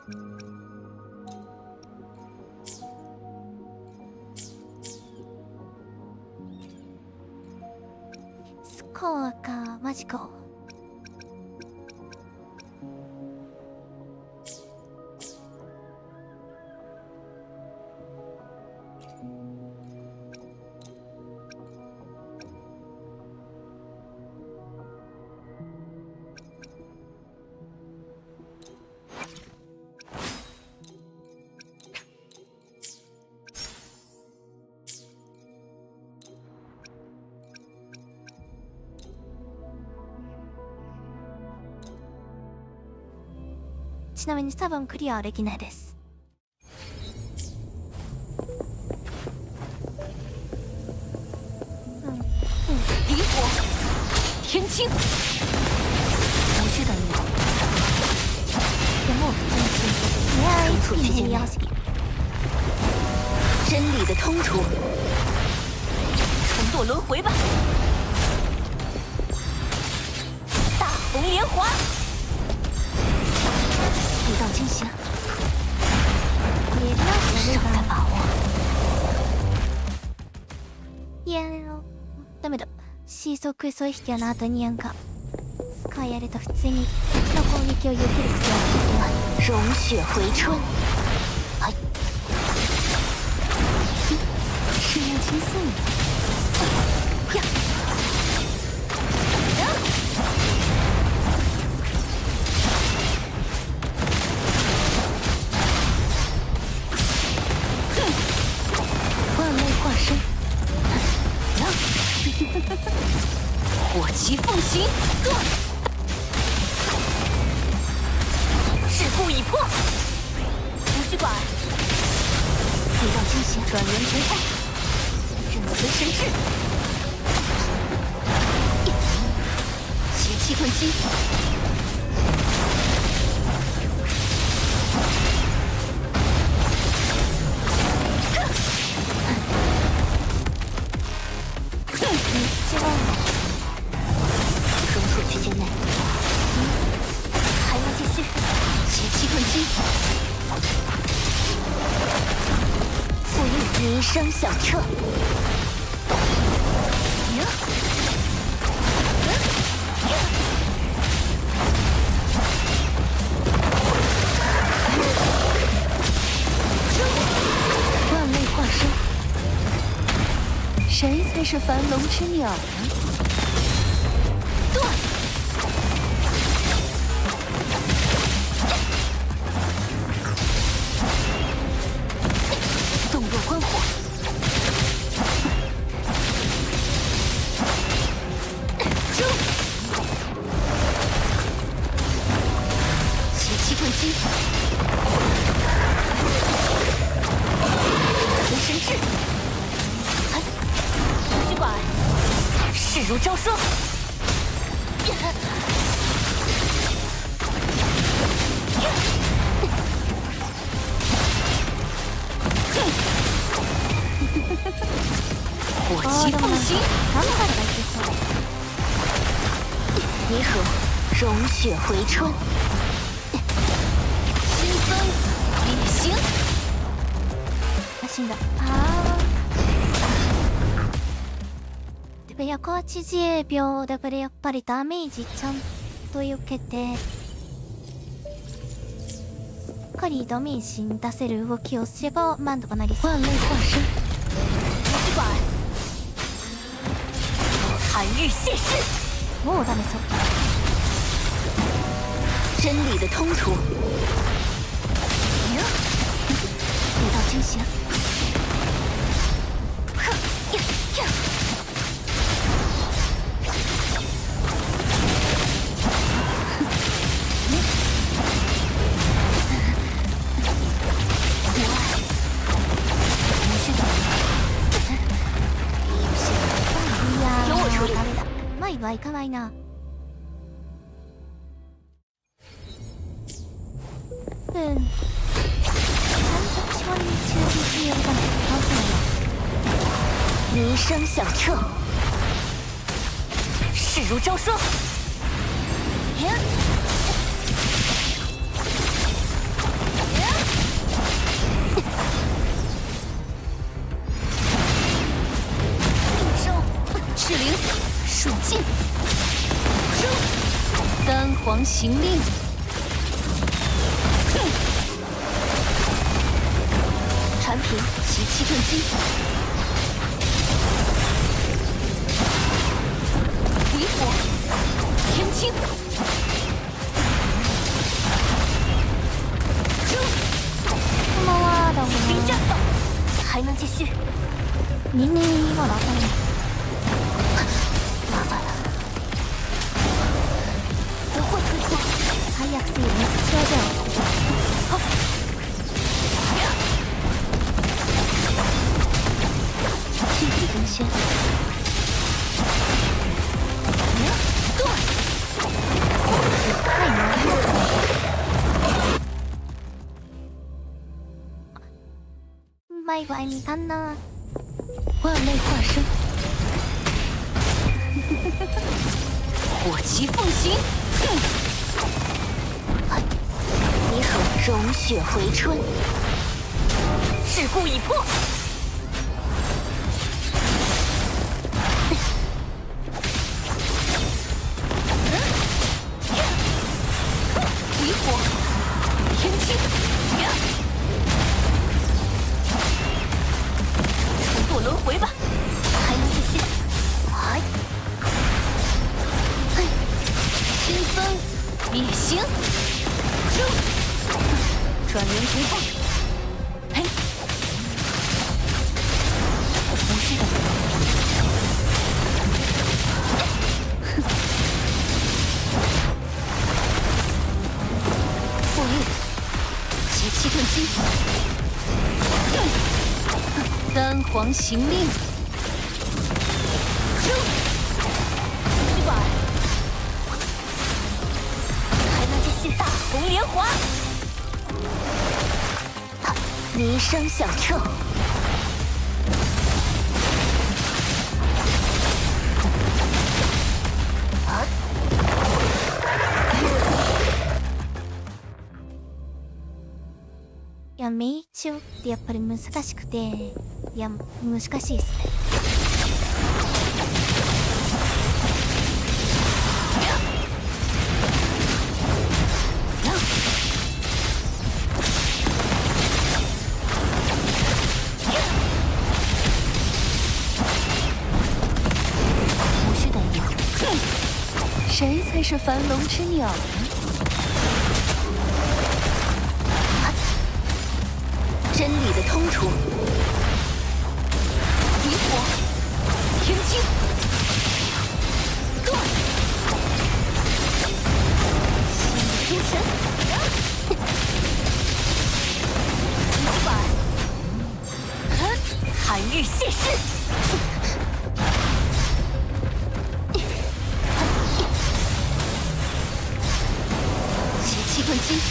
スコアか、マジか。ちなみに多分クリアはできないです。 离火，天清，不是等我。冲出区间内，真理的通途，重堕轮回吧！大红莲华。 一道惊喜，尚在把握。 いやダメだ。シーソークエストを引きの後にスカイやると普通に敵の攻撃を避ける必要がない。 融血回春。はい。是木青色呢。呀。 火旗奉行，断！事故已破，无需管。一道惊喜，转轮同化，任随神至。邪气遁击，区间内，还要继续邪气遁击，赋予弥声响彻。万类化身，谁才是凡龙之鸟呢？断！ 关火，冲！邪气遁击，随神至，不许管，势如招霜。火旗奉行，离合，融血回春，新风旅行。 死んだ。でも180秒だからやっぱりダメージちゃんと受けてしっかりダメージに出せる動きをすればなんとかなりそう。 万类化身。 寒日现世， もうダメそう。 真理的通途，一道惊喜。 はいかないな。ちゃんと基本に忠実にやるために倒せない。 弥声响彻，势如招霜。 皇行令。产品奇气盾击。离火，天青。 こんばんは、どうも。 兵战斗，还能继续。 ニンニン今だったね。 麻烦了，不会退缩。 早くすぎるね。症状。 气体更新。对， 太难了。バイバイにたんな。 万类化身，火旗奉行。你可融雪回春，事故已破。离火，天青。重做轮回吧，还能继续。哎，嘿，清风灭星，转轮回放。嘿，不是的。复利，奇气盾击。三皇行令，去吧，还能继续大红莲华，弥声响彻， いや、命中ってやっぱり難しくて、いや、難しいっすね。 无需担忧，谁才是繁龙之鸟呢？真理的通处，离火，天青，断，心诸神，老板，寒日现世，奇气盾击。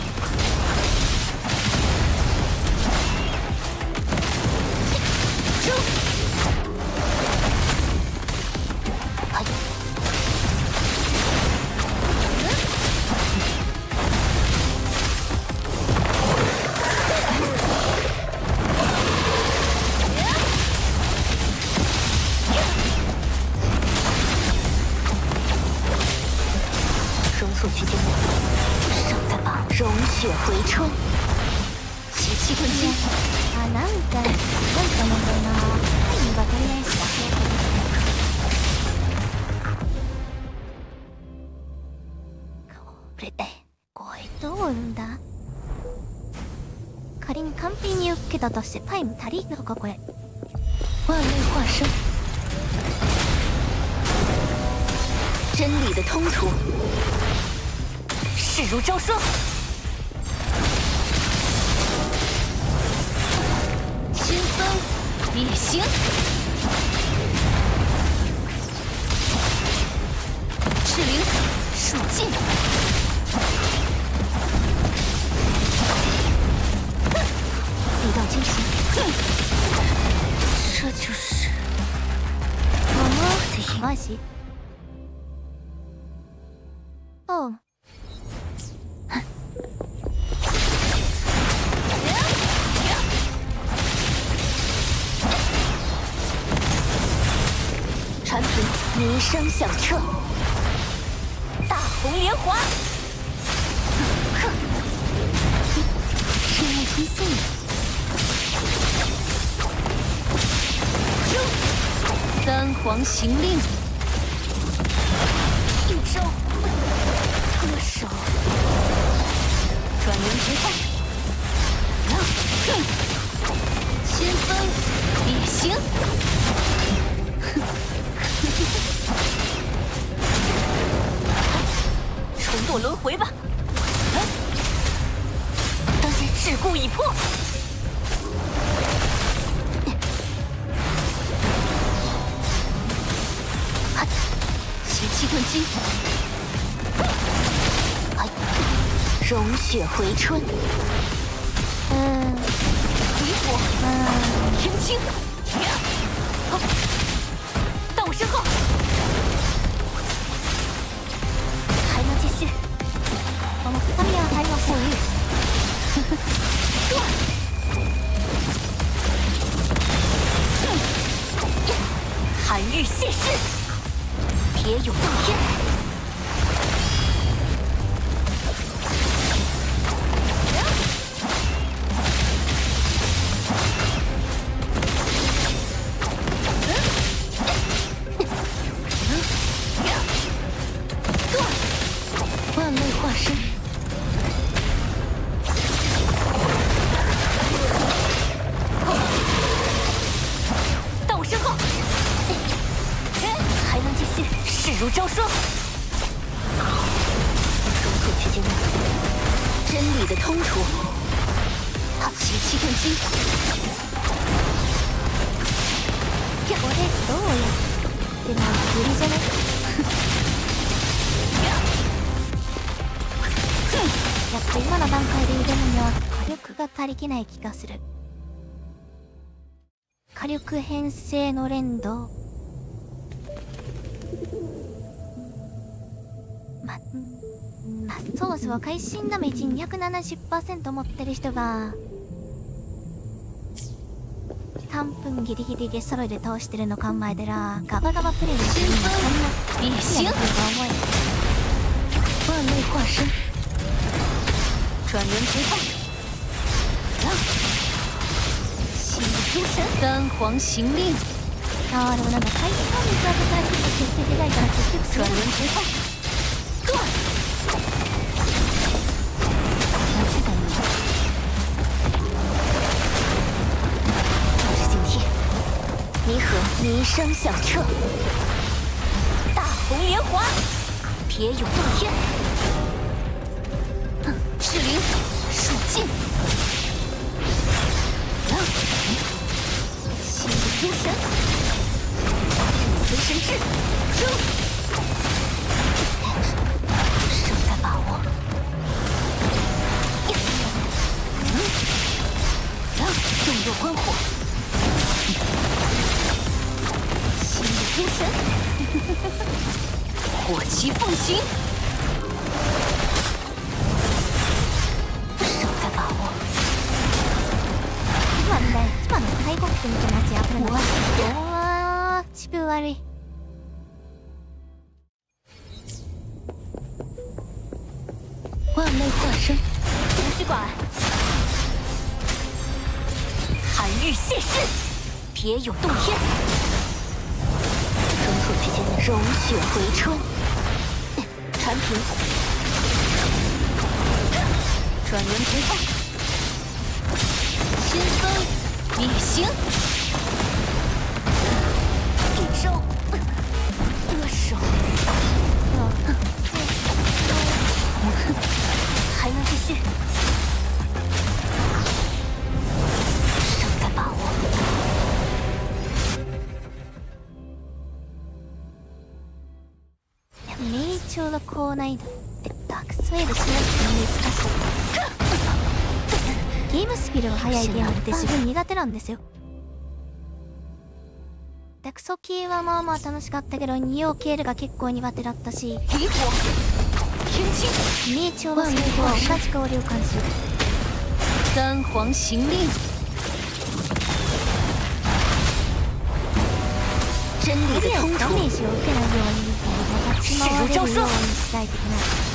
速去见我，尚在吧？融雪回春，奇气盾击。 あ、なんかなんだな。タイムがとりあえずだけ。これどううんだ。仮に完璧に受けたとしてタイム足りるのかこれ。 万类化身，真理的通途，势如朝霜。清风灭星，赤灵数尽，一道惊喜。这就是マジ？おう。 产品弥声响彻，大红莲华，哼，深入听信了。三皇行令，一招割手，转轮直放。 先锋也行，重堕轮回吧！事故已破，邪气遁金，融血回春。天青，到我身后，还能继续。我们他们俩还能富裕。寒日现世，铁有洞天。 万类化身，到我身后，还能继续，势如招霜。融合之间，真理的通途，邪气遁金。 これどうやっても無理じゃね？やっぱ今の段階で挑むには火力が足りきない気がする。火力編成の連動。そうそう、会心ダメージ 270% 持ってる人が3分ギリギリで揃いで倒してるの考えたらガバガバプレイのシーンがそんな必要とは思えない。 万类化身。 转轮直放，心诸神，三皇行令。 ああ、でもなんか回避の水はから結構決定でないから結局转輪直放，断。我知道你，就是今天，你和弥生响彻，大红莲华，铁有洞天。 赤灵数尽，心里诸神，随神志，胜在把握。动若观火，心里诸神，火旗奉行。 今の最後ってみたいなやつやぶるの。うわー、チプ悪い。 万类化身，无需管。寒日现世，铁有洞天。融合之间的融血回春，传平。转轮直放，先锋。 也行，一招割手，还能继续，胜在把握。 名調の高難易度ってダークスウェーブしなくても難しい。 ゲームスピードが速いゲームって自分苦手なんですよ。ダクソ系はまあまあ楽しかったけど、二葉系が結構苦手だったし、名調の成功は同じ香りを感じる。 三皇行令，真理的通途。 ダメージを受けないようにみたいな。 立ち回れるようにしたい的な。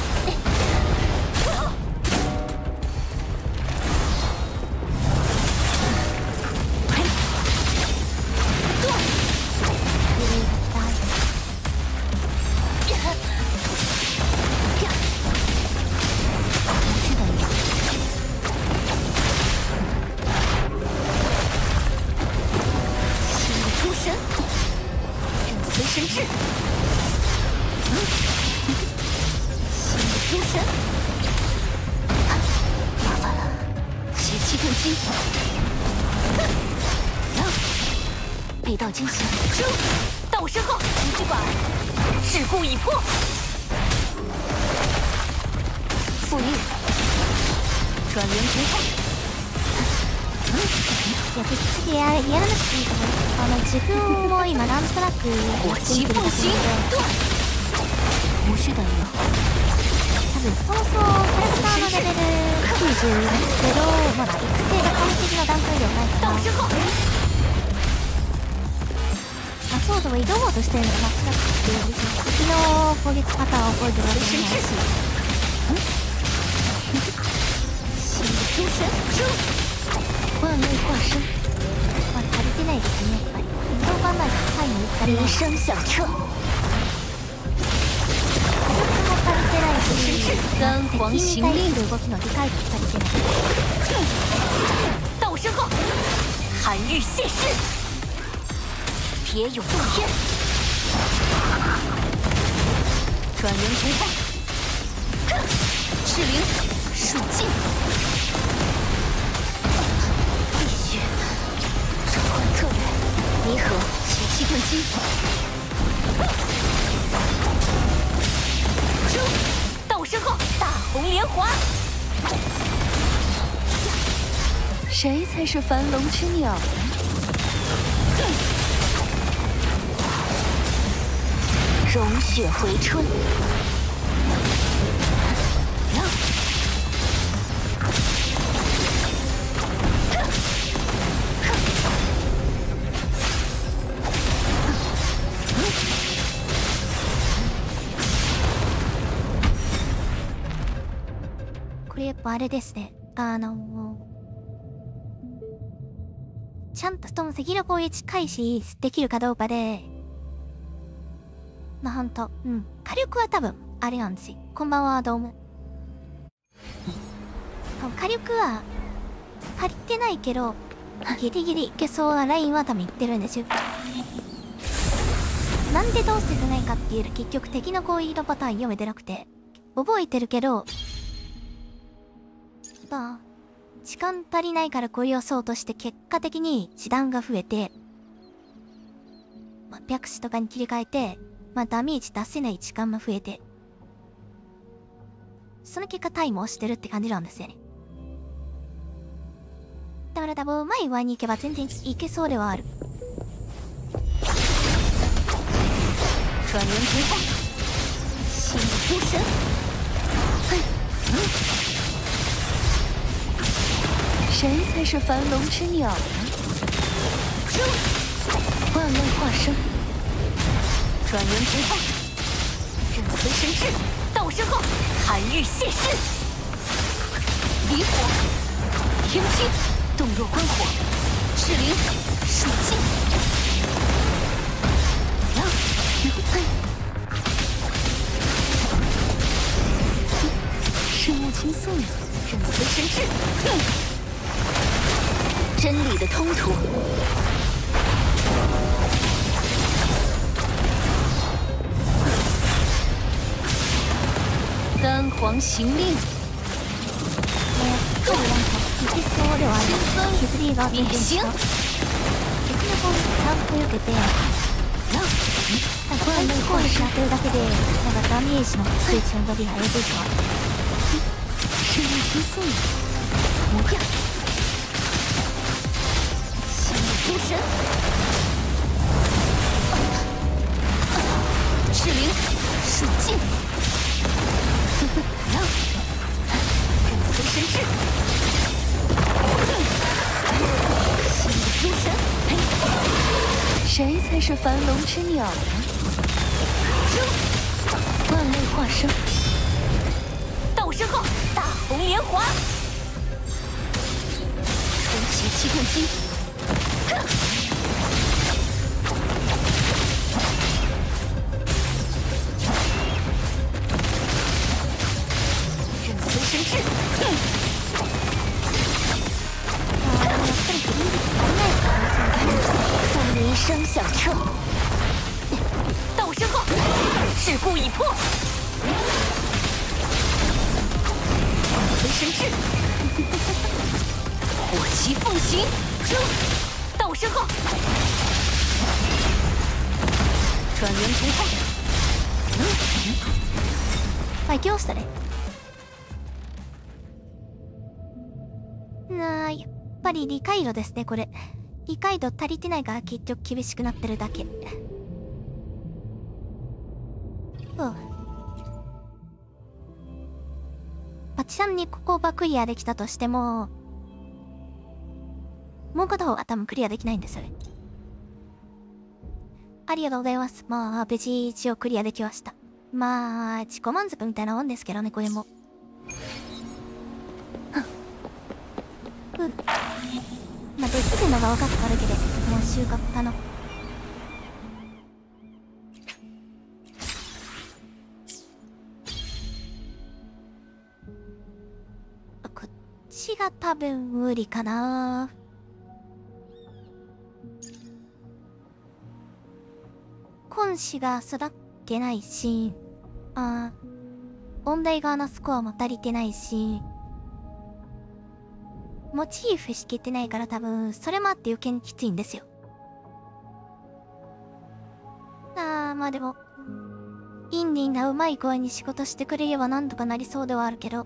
神智，新的诸神，麻烦了，邪气更新，被道惊醒，到我身后，无惧管，桎梏已破，复印，转元同化。 いや、ぶっちゃけやらなくていいと思う。自分も今なんとなく火气奉行，无需等用。 多分そもそもキャラクターのレベル90だけど、まだ育成が完璧な段階ではないから、ソードを挑もうとしてるのが間違っているんですよ。敵の攻撃パターンを覚えてるわけじゃないし。 新的诸神，万类化身。 まだ足りてないですね、やっぱり。どう考えてもタイム打ったり鈴声响彻， 火力も足りてないし、 三皇敵に行対す令， る動きの理解も足りてない。 到我身后，寒日现世，别有洞天，转元同化，赤灵属尽。策略弥合，邪气更新。到我身后，大红莲华。谁才是凡龙之鸟呢？融雪回春。 これやっぱあれですね。ちゃんとその敵の攻撃開始できるかどうかで、まあほんと、火力は多分、あれなんですよ。こんばんは、どうも。火力は、足りてないけど、ギリギリいけそうなラインは多分いってるんですよ。なんでどうせてないかっていうと、結局敵の攻撃のパターン読めてなくて、覚えてるけど、まあ、時間足りないからこれをそうとして結果的に時短が増えて、まあ、白紙とかに切り替えて、まあダメージ出せない時間も増えて、その結果タイムをしてるって感じなんですよね。だから多分前ワに行けば全然いけそうではある。 转元同化，新的诸神。谁才是凡龙之鸟呢？万类化身，转元同化，任随神智，到我身后，寒日现世，离火，天机，动若观火，赤灵，属尽。深目青松，任随神智。真理的通途，三皇行令。 やっぱりなんかいけそうではある。削りが全然違う。敵の攻撃ちゃんと避けて、攻撃攻撃当てるだけで、なんかダメージの数値の伸びがえぐいか。 深目青松，模样。诸神，赤灵，属尽。任随神智。新的诸神，谁才是凡龙之鸟呢？ 万类化身，斗身后大红莲华，重启启动机。任随身至。风铃声响彻，斗身后，事故已破。随身至，火旗奉行，斗身后，转轮重放。 まあ行したね。やっぱり理解度ですね、これ。理解度足りてないから結局厳しくなってるだけ。まあ、ちなみにここはクリアできたとしても、もう片方は多分クリアできないんですよね。ありがとうございます。まあ、無事一応クリアできました。まあ、自己満足みたいなもんですけどね、これも。まあ、できるのが分かっただけでもう収穫かな。こっちが多分無理かな。今子が育ってないし、音大側のスコアも足りてないし、モチーフしきってないから多分それもあって余計にきついんですよ。まあでもインディーがうまい声に仕事してくれればなんとかなりそうではあるけど、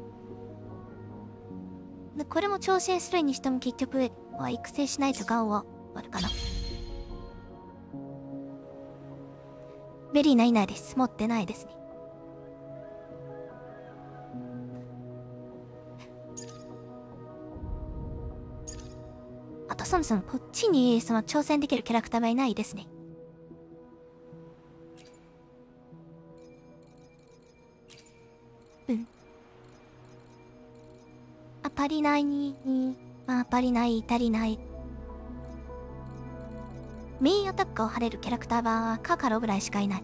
これも挑戦するにしても結局は育成しないとかはあるかな。ベリーナいないです。持ってないですね。あとそもそもこっちにその挑戦できるキャラクターはいないですね。足りないに、足りない、足りない。メインアタックを張れるキャラクターはカカロぐらいしかいない。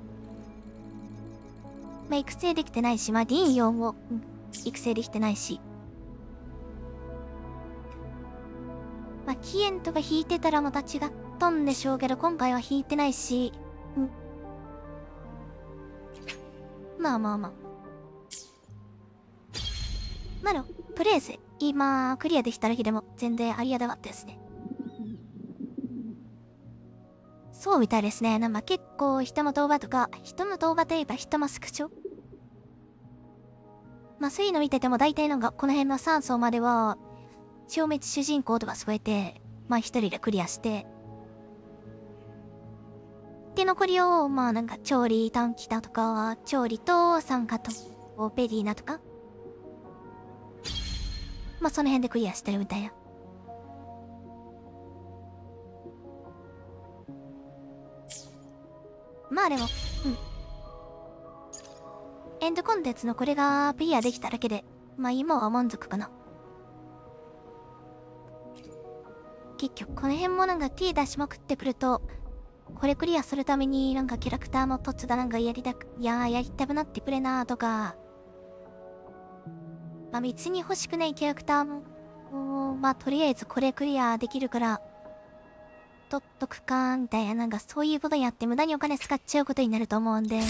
育成できてないし、ディーン4を、育成できてないし。キエンとか引いてたらまた違ったんでしょうけど、今回は引いてないし、まあ。とりあえず、今、クリアできただけでも全然ありがたかったですね。そうみたいですね。結構人の動画とか、人の動画といえば人のスクショそういうの見てても大体この辺の3層までは、消滅主人公とか添えて、一人でクリアして、で、残りを、調理短期だとか、調理と参加と、ベリーナとか、その辺でクリアしてるみたいな。でも、エンドコンテンツのこれがクリアできただけで、今は満足かな。結局、この辺もT 出しまくってくると、これクリアするためにキャラクターの凸がやりたくなってくれなとか、別に欲しくないキャラクターも、とりあえずこれクリアできるから、取っとくか、みたいな、そういうことやって無駄にお金使っちゃうことになると思うんで。